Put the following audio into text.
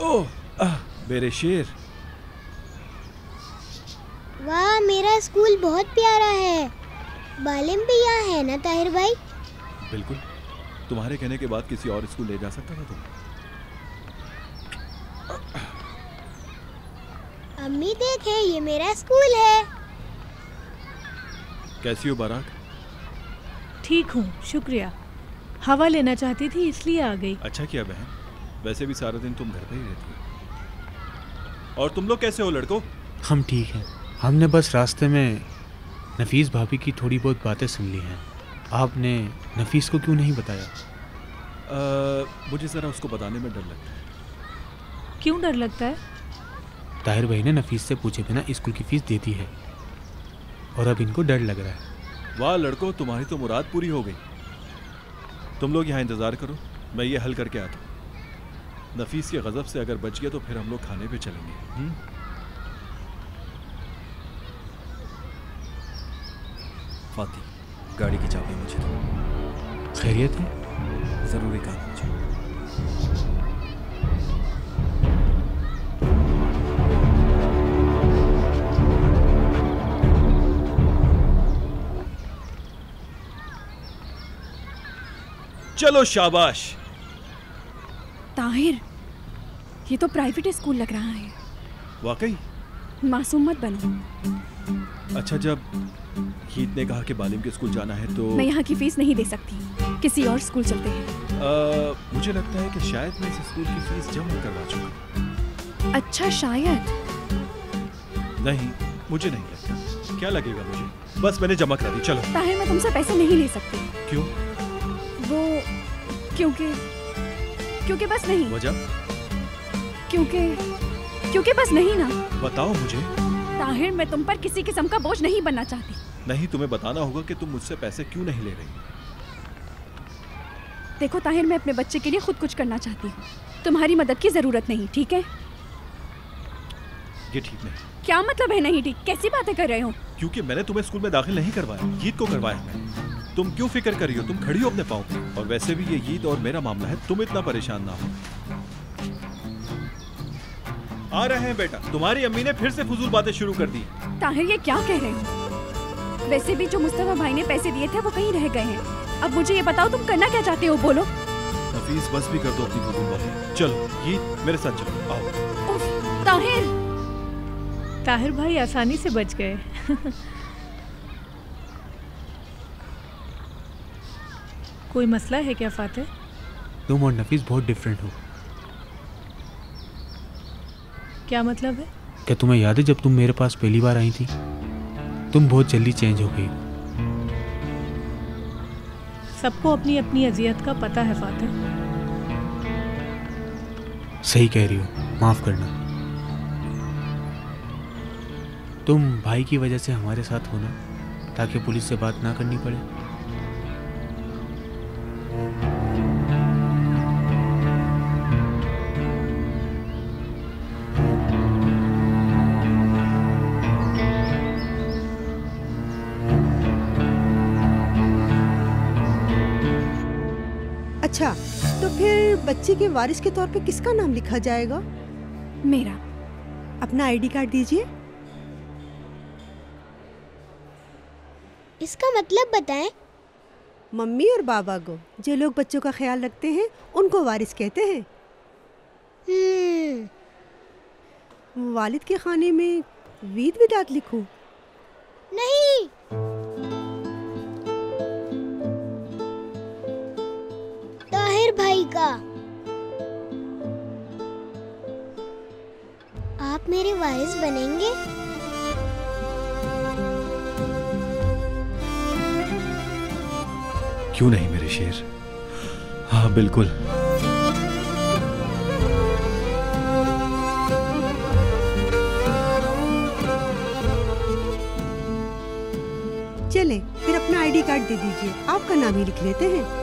ओह, मेरे शेर। वाह, मेरा स्कूल बहुत प्यारा है। बालिम भी यहाँ है ना ताहिर भाई? बिल्कुल, तुम्हारे कहने के बाद किसी और स्कूल ले जा सकता था तुम। अम्मी देखें, ये मेरा स्कूल है। कैसी हो बाराक? ठीक हूँ, शुक्रिया। हवा लेना चाहती थी इसलिए आ गई। अच्छा किया बहन, वैसे भी सारा दिन तुम घर पे ही रहती हो। और तुम लोग कैसे हो लड़कों? हम ठीक हैं। हमने बस रास्ते में नफीस भाभी की थोड़ी बहुत बातें सुन ली हैं। आपने नफीस को क्यों नहीं बताया? मुझे ज़रा उसको बताने में डर लगता है। क्यों डर लगता है? ताहिर भाई ने नफीस से पूछे बिना स्कूल की फीस दे दी है और अब इनको डर लग रहा है। वाह लड़कों, तुम्हारी तो मुराद पूरी हो गई। तुम लोग यहाँ इंतज़ार करो, मैं ये हल करके आता हूँ। नफीस के गज़ब से अगर बच गया तो फिर हम लोग खाने पे चलेंगे। फाती, गाड़ी की चाबी मुझे दो। खैरियत है? ज़रूरी काम मुझे। चलो शाबाश। ताहिर, ये तो प्राइवेट स्कूल लग रहा है। वाकई? मासूम मत बनो। अच्छा, जब हीत ने कहा कि बालिम के स्कूल जाना है तो मैं यहाँ की फीस नहीं दे सकती, किसी और स्कूल चलते हैं। मुझे लगता है कि शायद मैं इस स्कूल की फीस जमा करवा चुका। अच्छा, शायद। नहीं, मुझे नहीं लगता। क्या लगेगा मुझे? बस मैंने जमा करा दी। चलो। ताहिर, मैं तुमसे पैसे नहीं ले सकती। क्यों? वो क्योंकि बस नहीं। वजह? क्योंकि बस नहीं ना। बताओ मुझे। ताहिर, मैं तुम पर किसी किस्म का बोझ नहीं बनना चाहती। नहीं, तुम्हें बताना होगा कि तुम मुझसे पैसे क्यों नहीं ले रही। देखो ताहिर, मैं अपने बच्चे के लिए खुद कुछ करना चाहती हूँ। तुम्हारी मदद की जरूरत नहीं, ठीक है? ये ठीक नहीं। क्या मतलब है नहीं ठीक? कैसी बातें कर रहे हो? क्योंकि मैंने तुम्हें स्कूल में दाखिल नहीं करवाया, ईद को करवाया मैंने। तुम क्यों फिक्र कर रही हो? तुम खड़ी हो अपने पाँव पे। और वैसे भी ये ईद और मेरा मामला है, तुम इतना परेशान ना हो। आ रहे हैं बेटा। तुम्हारी अम्मी ने फिर से फजूल बातें शुरू कर दी। ताहिर, ये क्या कह रहे हो? वैसे भी जो मुस्तफा भाई ने पैसे दिए थे वो कहीं रह गए हैं। अब मुझे ये बताओ, तुम करना क्या चाहते हो? बोलो। नफीस, बस भी कर दो अपनी फजूल बातें। चलो, ये मेरे साथ चलो। आओ। उफ, ताहिर। ताहिर भाई आसानी से बच गए। कोई मसला है क्या फातिह? तुम और नफीस बहुत डिफरेंट हो। क्या मतलब है? क्या तुम्हें याद है जब तुम मेरे पास पहली बार आई थी? तुम बहुत जल्दी चेंज हो गई। सबको अपनी अपनी अजियत का पता है फातिह। सही कह रही हो, माफ करना। तुम भाई की वजह से हमारे साथ होना ताकि पुलिस से बात ना करनी पड़े। अच्छा, तो फिर बच्चे के वारिस के तौर पे किसका नाम लिखा जाएगा? मेरा। अपना आईडी कार्ड दीजिए। इसका मतलब बताएं। मम्मी और बाबा को, जो लोग बच्चों का ख्याल रखते हैं, उनको वारिस कहते हैं। वालिद के खाने में वीद विदात लिखूं? नहीं। ताहिर भाई का। आप मेरे वारिस बनेंगे? क्यों नहीं मेरे शेर? हाँ बिल्कुल। चले, फिर अपना आईडी कार्ड दे दीजिए। आपका नाम ही लिख लेते हैं।